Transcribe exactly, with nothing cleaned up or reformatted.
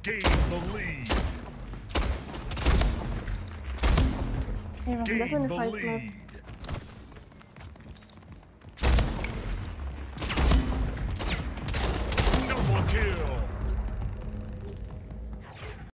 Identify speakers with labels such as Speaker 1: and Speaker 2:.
Speaker 1: Gain the lead.
Speaker 2: Eyvah, das
Speaker 1: Gain
Speaker 2: eine
Speaker 1: the
Speaker 2: Scheiße.
Speaker 1: lead. Double kill.